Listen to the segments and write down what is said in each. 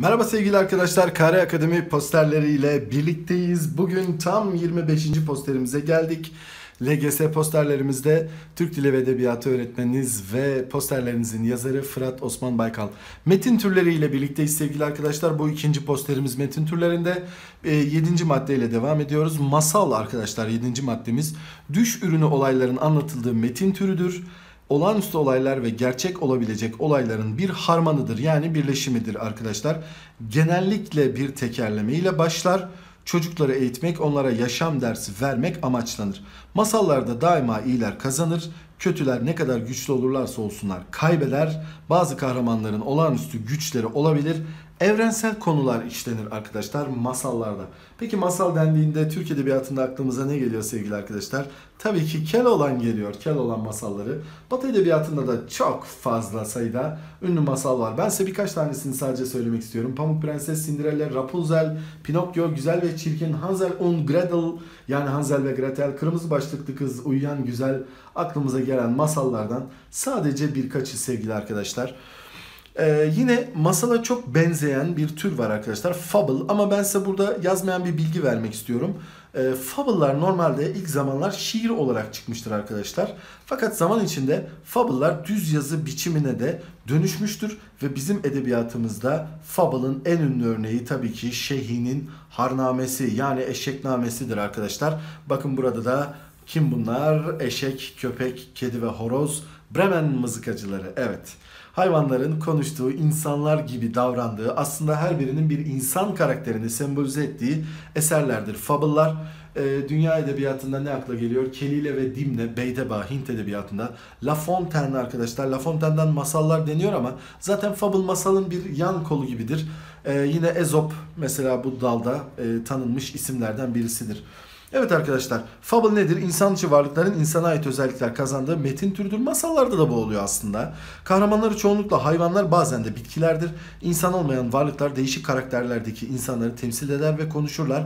Merhaba sevgili arkadaşlar, Kare Akademi posterleriyle birlikteyiz. Bugün tam 25. posterimize geldik. LGS posterlerimizde Türk Dili ve Edebiyatı öğretmeniniz ve posterlerinizin yazarı Fırat Osman Baykal. Metin türleriyle birlikteyiz sevgili arkadaşlar. Bu ikinci posterimiz metin türlerinde. 7. maddeyle devam ediyoruz. Masal arkadaşlar 7. maddemiz. Düş ürünü olayların anlatıldığı metin türüdür. Olağanüstü olaylar ve gerçek olabilecek olayların bir harmanıdır, yani birleşimidir arkadaşlar. Genellikle bir tekerleme ile başlar. Çocukları eğitmek, onlara yaşam dersi vermek amaçlanır. Masallarda daima iyiler kazanır. Kötüler ne kadar güçlü olurlarsa olsunlar kaybeder. Bazı kahramanların olağanüstü güçleri olabilir. Evrensel konular işlenir arkadaşlar masallarda. Peki masal dendiğinde Türk Edebiyatı'nda aklımıza ne geliyor sevgili arkadaşlar? Tabii ki Keloğlan geliyor. Keloğlan masalları. Batı Edebiyatı'nda da çok fazla sayıda ünlü masal var. Ben size birkaç tanesini sadece söylemek istiyorum. Pamuk Prenses, Cinderella, Rapunzel, Pinokyo, Güzel ve Çirkin, Hansel und Gretel, yani Hansel ve Gretel, Kırmızı Başlıklı Kız, Uyuyan Güzel, aklımıza gelen masallardan sadece birkaçı sevgili arkadaşlar. Yine masala çok benzeyen bir tür var arkadaşlar. Fable, ama ben size burada yazmayan bir bilgi vermek istiyorum. Fable'lar normalde ilk zamanlar şiir olarak çıkmıştır arkadaşlar. Fakat zaman içinde fable'lar düz yazı biçimine de dönüşmüştür. Ve bizim edebiyatımızda fable'ın en ünlü örneği tabii ki Şeyhi'nin Harnamesi, yani Eşeknamesi'dir arkadaşlar. Bakın burada da kim bunlar? Eşek, köpek, kedi ve horoz. Bremen mızıkacıları. Evet. Hayvanların konuştuğu, insanlar gibi davrandığı, aslında her birinin bir insan karakterini sembolize ettiği eserlerdir fable'lar. Dünya edebiyatında ne akla geliyor? Kelile ve Dimne, Beydeba, Hint edebiyatında. La Fontaine arkadaşlar. La Fontaine'den masallar deniyor ama zaten fable masalın bir yan kolu gibidir. Yine Ezop mesela bu dalda tanınmış isimlerden birisidir. Evet arkadaşlar, fable nedir? İnsançı varlıkların insana ait özellikler kazandığı metin türüdür. Masallarda da bu oluyor aslında. Kahramanları çoğunlukla hayvanlar, bazen de bitkilerdir. İnsan olmayan varlıklar değişik karakterlerdeki insanları temsil eder ve konuşurlar.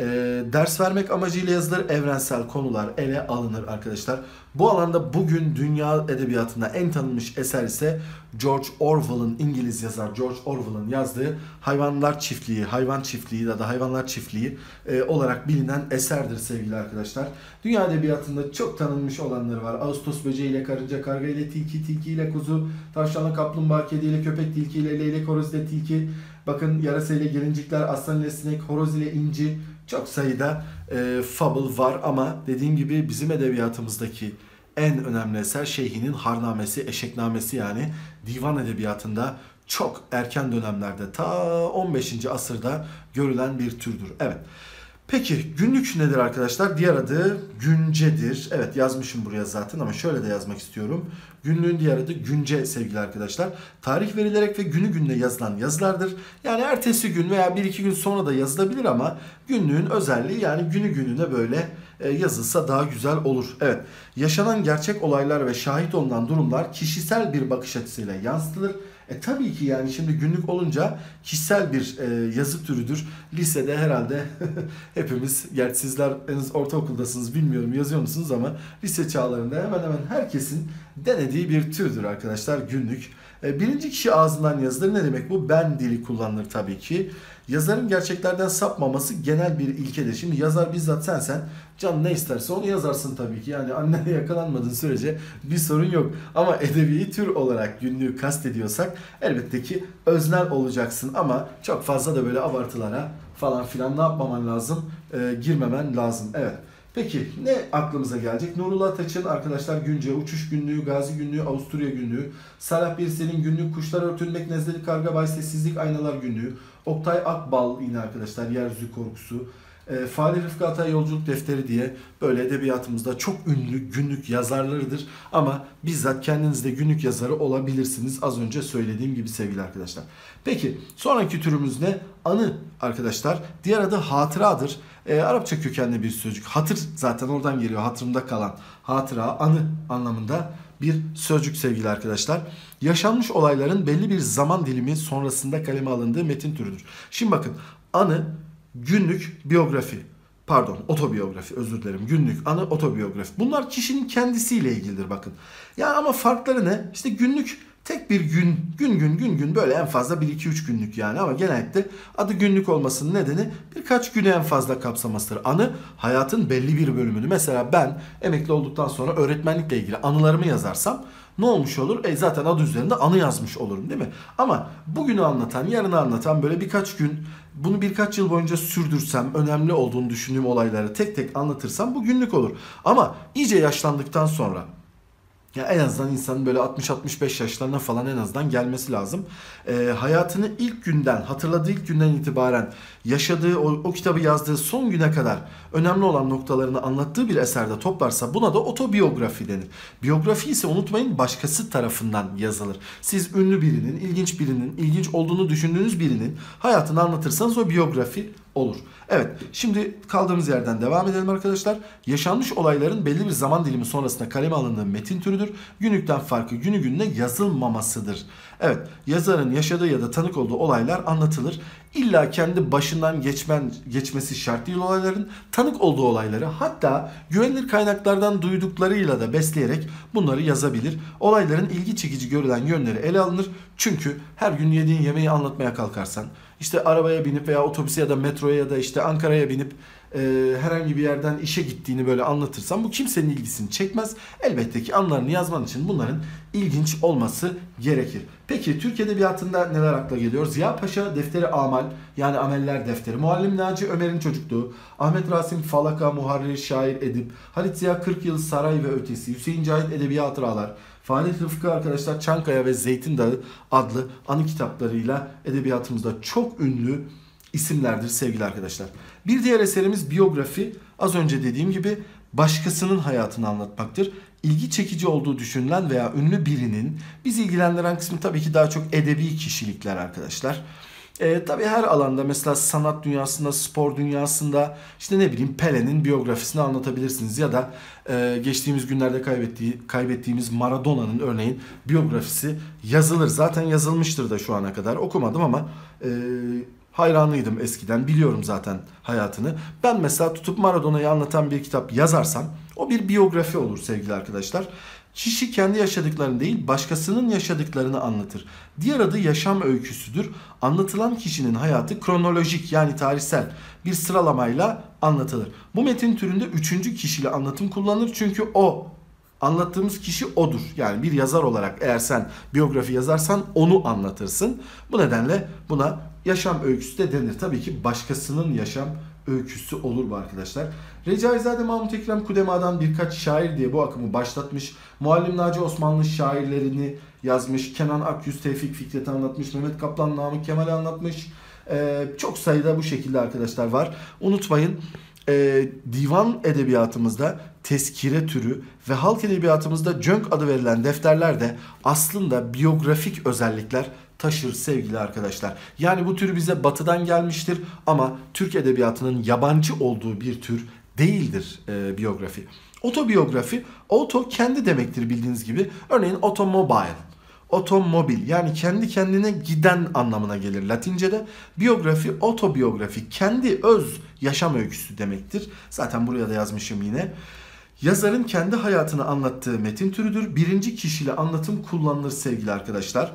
Ders vermek amacıyla yazılır, evrensel konular ele alınır arkadaşlar. Bu alanda bugün dünya edebiyatında en tanınmış eser ise George Orwell'ın, İngiliz yazar George Orwell'ın yazdığı Hayvanlar Çiftliği, Hayvan Çiftliği ya da Hayvanlar Çiftliği olarak bilinen eserdir sevgili arkadaşlar. Dünya edebiyatında çok tanınmış olanları var. Ağustos böceği ile karınca, karga ile tilki, tilki ile kuzu, tavşanla kaplumbağa, kedi ile köpek, tilki ile leylek, horoz ile tilki. Bakın yarasa ile gelincikler, aslan ile sinek, horoz ile inci. Çok sayıda fable var ama dediğim gibi bizim edebiyatımızdaki en önemli eser Şeyhi'nin Harnamesi, Eşeknamesi, yani divan edebiyatında çok erken dönemlerde, ta 15. asırda görülen bir türdür. Evet. Peki günlük nedir arkadaşlar? Diğer adı güncedir. Evet, yazmışım buraya zaten ama şöyle de yazmak istiyorum. Günlüğün diğer adı günce sevgili arkadaşlar. Tarih verilerek ve günü gününe yazılan yazılardır. Yani ertesi gün veya bir iki gün sonra da yazılabilir ama günlüğün özelliği, yani günü gününe böyle yazılsa daha güzel olur. Evet, yaşanan gerçek olaylar ve şahit olunan durumlar kişisel bir bakış açısıyla yansıtılır. Tabii ki yani şimdi günlük olunca kişisel bir yazı türüdür. Lisede herhalde hepimiz, gerçi sizler henüz ortaokuldasınız bilmiyorum yazıyor musunuz, ama lise çağlarında hemen hemen herkesin denediği bir türdür arkadaşlar günlük. Birinci kişi ağzından yazılır. Ne demek bu? Ben dili kullanılır tabii ki. Yazarın gerçeklerden sapmaması genel bir ilkedir. Şimdi yazar bizzat sensen, can ne isterse onu yazarsın tabii ki. Yani annene yakalanmadığın sürece bir sorun yok. Ama edebi tür olarak günlüğü kastediyorsak elbette ki öznel olacaksın. Ama çok fazla da böyle abartılara falan filan ne yapmaman lazım? Girmemen lazım. Evet. Peki ne aklımıza gelecek? Nurullah Taç'ın arkadaşlar günce, uçuş günlüğü, Gazi günlüğü, Avusturya günlüğü, Salah Birsel'in günlük, kuşlar örtülmek, nezleli karga, bay sessizlik, aynalar günlüğü, Oktay Akbal yine arkadaşlar yeryüzü korkusu, Fahri Rıfkı Atay yolculuk defteri diye böyle edebiyatımızda çok ünlü günlük yazarlarıdır. Ama bizzat kendiniz de günlük yazarı olabilirsiniz. Az önce söylediğim gibi sevgili arkadaşlar. Peki sonraki türümüz ne? Anı arkadaşlar. Diğer adı hatıradır. Arapça kökenli bir sözcük. Hatır zaten oradan geliyor. Hatırımda kalan. Hatıra, anı anlamında bir sözcük sevgili arkadaşlar. Yaşanmış olayların belli bir zaman dilimi sonrasında kaleme alındığı metin türüdür. Şimdi bakın, anı, günlük, biyografi. Pardon, otobiyografi, özür dilerim. Günlük, anı, otobiyografi. Bunlar kişinin kendisiyle ilgilidir bakın. Ya ama farkları ne? İşte günlük tek bir gün böyle en fazla 1-2-3 günlük yani, ama genellikle adı günlük olmasının nedeni birkaç günü en fazla kapsamasıdır. Anı hayatın belli bir bölümünü. Mesela ben emekli olduktan sonra öğretmenlikle ilgili anılarımı yazarsam ne olmuş olur? Zaten adı üzerinde anı yazmış olurum, değil mi? Ama bugünü anlatan, yarını anlatan böyle birkaç gün, bunu birkaç yıl boyunca sürdürsem, önemli olduğunu düşündüğüm olayları tek tek anlatırsam bu günlük olur. Ama iyice yaşlandıktan sonra, ya en azından insanın böyle 60-65 yaşlarına falan en azından gelmesi lazım. Hayatını ilk günden, hatırladığı ilk günden itibaren yaşadığı, o kitabı yazdığı son güne kadar önemli olan noktalarını anlattığı bir eserde toplarsa buna da otobiyografi denir. Biyografi ise unutmayın başkası tarafından yazılır. Siz ünlü birinin, ilginç birinin, ilginç olduğunu düşündüğünüz birinin hayatını anlatırsanız o biyografi olur. Evet, şimdi kaldığımız yerden devam edelim arkadaşlar. Yaşanmış olayların belli bir zaman dilimi sonrasında kaleme alındığı metin türüdür. Günlükten farkı günü gününe yazılmamasıdır. Evet, yazarın yaşadığı ya da tanık olduğu olaylar anlatılır. İlla kendi başından geçmesi şart değil olayların, tanık olduğu olayları, hatta güvenilir kaynaklardan duyduklarıyla da besleyerek bunları yazabilir. Olayların ilgi çekici görülen yönleri ele alınır. Çünkü her gün yediğin yemeği anlatmaya kalkarsan, işte arabaya binip veya otobüse ya da metroya ya da işte Ankara'ya binip herhangi bir yerden işe gittiğini böyle anlatırsan bu kimsenin ilgisini çekmez. Elbette ki anılarını yazman için bunların ilginç olması gerekir. Peki Türk Edebiyatı'nda neler akla geliyor? Ziya Paşa Defteri Amal, yani Ameller Defteri, Muallim Naci Ömer'in Çocukluğu, Ahmet Rasim Falaka Muharrir Şair Edip, Halit Ziya 40 Yıl Saray ve Ötesi, Hüseyin Cahit Edebi Hatıralar, Fahrettin Rıfkı arkadaşlar Çankaya ve Zeytin Dağı adlı anı kitaplarıyla edebiyatımızda çok ünlü isimlerdir sevgili arkadaşlar. Bir diğer eserimiz biyografi. Az önce dediğim gibi başkasının hayatını anlatmaktır. İlgi çekici olduğu düşünülen veya ünlü birinin, bizi ilgilendiren kısmı tabii ki daha çok edebi kişilikler arkadaşlar. Tabii her alanda, mesela sanat dünyasında, spor dünyasında, işte ne bileyim Pele'nin biyografisini anlatabilirsiniz ya da geçtiğimiz günlerde kaybettiğimiz Maradona'nın örneğin biyografisi yazılır. Zaten yazılmıştır da şu ana kadar. Okumadım ama hayranıydım eskiden. Biliyorum zaten hayatını. Ben mesela tutup Maradona'yı anlatan bir kitap yazarsam o bir biyografi olur sevgili arkadaşlar. Kişi kendi yaşadıklarını değil, başkasının yaşadıklarını anlatır. Diğer adı yaşam öyküsüdür. Anlatılan kişinin hayatı kronolojik, yani tarihsel bir sıralamayla anlatılır. Bu metin türünde üçüncü kişiyle anlatım kullanılır. Çünkü o anlattığımız kişi odur. Yani bir yazar olarak eğer sen biyografi yazarsan onu anlatırsın. Bu nedenle buna yaşam öyküsü de denir. Tabii ki başkasının yaşam öyküsü olur bu arkadaşlar. Recaizade Mahmut Ekrem Kudema'dan birkaç şair diye bu akımı başlatmış. Muallim Naci Osmanlı şairlerini yazmış. Kenan Akyüz Tevfik Fikret'i anlatmış. Mehmet Kaplan Namık Kemal'i anlatmış. Çok sayıda bu şekilde arkadaşlar var. Unutmayın, divan edebiyatımızda tezkire türü ve halk edebiyatımızda cönk adı verilen defterler de aslında biyografik özellikler taşır sevgili arkadaşlar. Yani bu tür bize batıdan gelmiştir ama Türk edebiyatının yabancı olduğu bir tür değildir biyografi. Otobiyografi, auto kendi demektir bildiğiniz gibi. Örneğin automobile, otomobil, yani kendi kendine giden anlamına gelir Latince'de. Biyografi, otobiyografi, kendi öz yaşam öyküsü demektir. Zaten buraya da yazmışım yine. Yazarın kendi hayatını anlattığı metin türüdür. Birinci kişiyle anlatım kullanılır sevgili arkadaşlar.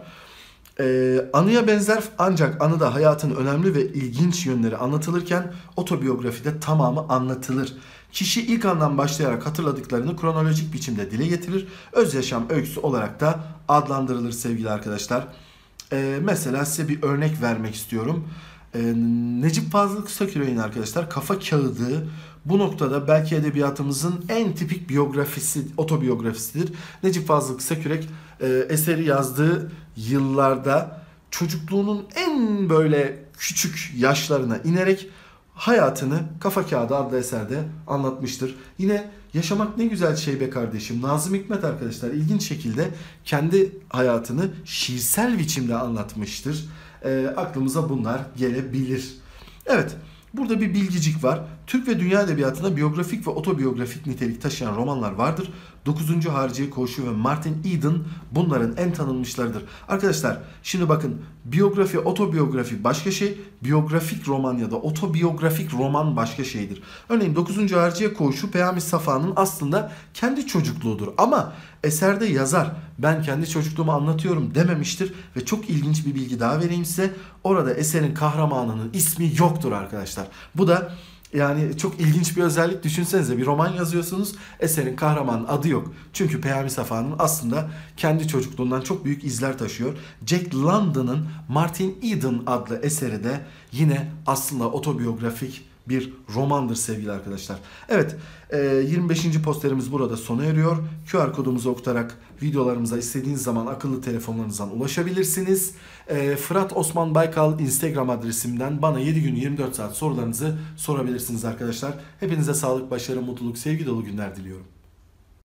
Anıya benzer ancak anıda hayatın önemli ve ilginç yönleri anlatılırken otobiyografide tamamı anlatılır. Kişi ilk andan başlayarak hatırladıklarını kronolojik biçimde dile getirir. Öz yaşam öyküsü olarak da adlandırılır sevgili arkadaşlar. Mesela size bir örnek vermek istiyorum. Necip Fazıl Kısakürek'in arkadaşlar Kafa Kağıdı bu noktada belki edebiyatımızın en tipik biyografisi, otobiyografisidir. Necip Fazıl Kısakürek eseri yazdığı yıllarda çocukluğunun en böyle küçük yaşlarına inerek hayatını Kafa Kağıdı adlı eserde anlatmıştır. Yine Yaşamak Ne Güzel Şey Be Kardeşim, Nazım Hikmet arkadaşlar ilginç şekilde kendi hayatını şiirsel biçimde anlatmıştır. Aklımıza bunlar gelebilir. Evet, burada bir bilgicik var. Türk ve dünya edebiyatında biyografik ve otobiyografik nitelik taşıyan romanlar vardır. 9. Harciye Koğuşu ve Martin Eden bunların en tanınmışlarıdır. Arkadaşlar şimdi bakın, biyografi, otobiyografi başka şey, biyografik roman ya da otobiyografik roman başka şeydir. Örneğin 9. Harciye Koğuşu Peyami Safa'nın aslında kendi çocukluğudur ama eserde yazar ben kendi çocukluğumu anlatıyorum dememiştir ve çok ilginç bir bilgi daha vereyim size. Orada eserin kahramanının ismi yoktur arkadaşlar. Bu da yani çok ilginç bir özellik. Düşünsenize, bir roman yazıyorsunuz, eserin kahramanının adı yok. Çünkü Peyami Safa'nın aslında kendi çocukluğundan çok büyük izler taşıyor. Jack London'ın Martin Eden adlı eseri de yine aslında otobiyografik bir romandır sevgili arkadaşlar. Evet, 25. posterimiz burada sona eriyor. QR kodumuzu okutarak videolarımıza istediğiniz zaman akıllı telefonlarınızdan ulaşabilirsiniz. Fırat Osman Baykal Instagram adresimden bana 7 gün 24 saat sorularınızı sorabilirsiniz arkadaşlar. Hepinize sağlık, başarı, mutluluk, sevgi dolu günler diliyorum.